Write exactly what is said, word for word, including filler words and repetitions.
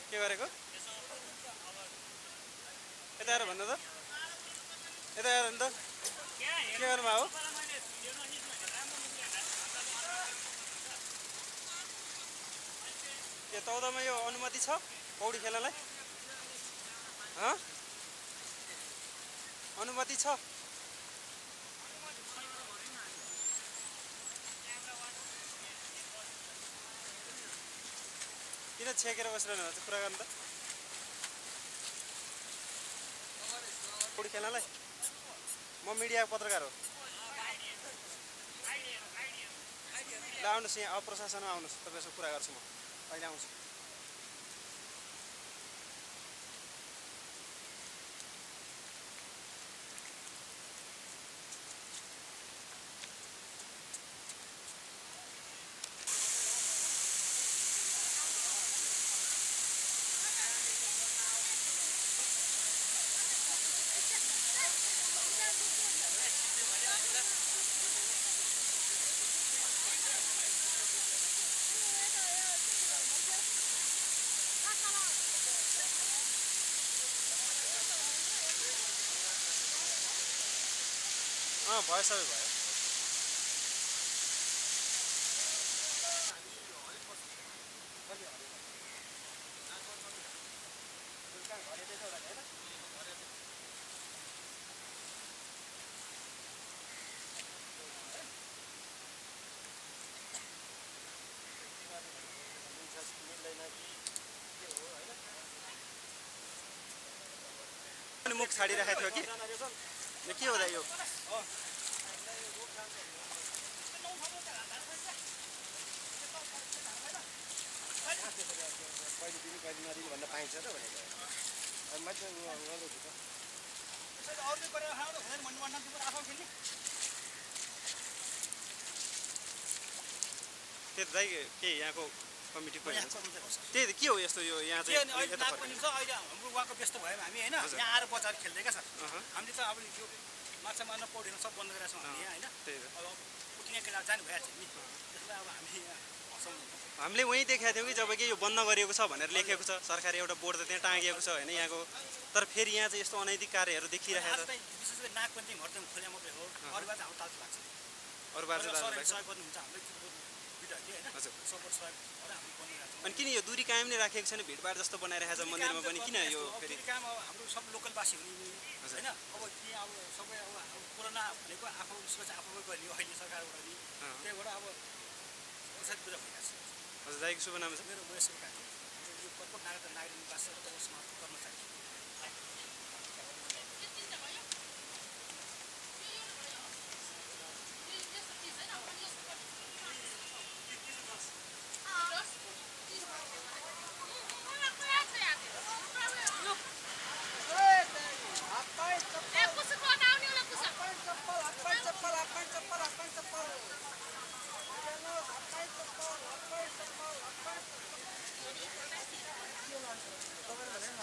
के गरेको यता आएर भन्नु त यता आएर नि त के गर्नुभयो हो के तौदामा यो अनुमति छ पौडी खेल्नलाई ह अनुमति छ किन छेकेर बसिरहनु भएको छ कुरा गर्नु त पौडी खेल्नलाई म मिडिया पत्रकार हो ल आउनुहोस् यहाँ अब प्रशासनमा आउनुहोस् तपाईँसँग कुरा गर्छु म अहिले आउँछु अँ भयो सबै भयो मुख छाडिराखेको थियो कि यो के हुँदा यो पहिले दिनु पहिले नदिनु भन्न पाइन्छ त भनेको त्यो दाइ के यहाँको कमिटी पनि त्यही त के हो यस्तो यो यहाँ चाहिँ अहिले हाम्रो उहाँको व्यस्त भयौँ हामी होइन यहाँ आएर बजार खेल्दै क्या सर हामीले त अब यो माछा मार्न पौडेन सब बन्द गरेका छौँ हामी यहाँ होइन अब उठ्ने केटा जानु भइहाल्छ नि त्यसलाई अब हामी हामीले वहीँ देखाएको थियौँ कि जब कि यो बन्द गरिएको छ भनेर लेखेको छ सरकारी एउटा बोर्ड त त्यहाँ टाँगिएको छ होइन यहाँको तर फेरि यहाँ चाहिँ यस्तो अनैतिक कार्यहरू देखिरहेको छ विशेष गरी नागपन्थी घरते खोल्या मात्रै हो अरू बाजा हाम्रो तालु लाग्छ अरू बाजा सहयोग गर्नुहुन्छ हाम्रो हजुर सपोर्ट सहयोग अनि किन यो दूरी कायम नै राखेको छैन भिडभाड जस्तो बनाइरहेको छ मन्दिरमा पनि किन यो फेरि काम हाम्रो सब लोकलवासी हुने होइन अब के अब सबै अब कोरोना भनेको आफू सोच आफूमै गरियो अहिले सरकारबाट नि त्यहीबाट अब औषध पूजा भइरहेको छ हजुर दाइको शुभ नाम छ मेरो महेश्वर काकी यो कतपट नागरिक नागरिक निवास कर्मचारी Come on,